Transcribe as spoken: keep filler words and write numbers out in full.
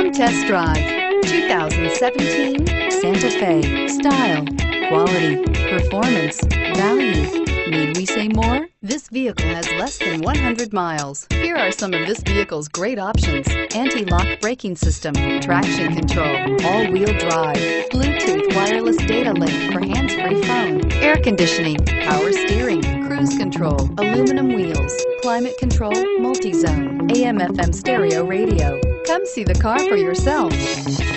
Come test drive two thousand seventeen Santa Fe. Style, quality, performance, value. Need we say more? This vehicle has less than one hundred miles. Here are some of this vehicle's great options: anti-lock braking system, traction control, all-wheel drive, Bluetooth wireless data link for hands-free phone, air conditioning, power steering, cruise control, aluminum wheels, climate control, multi-zone, A M F M stereo radio. Come see the car for yourself.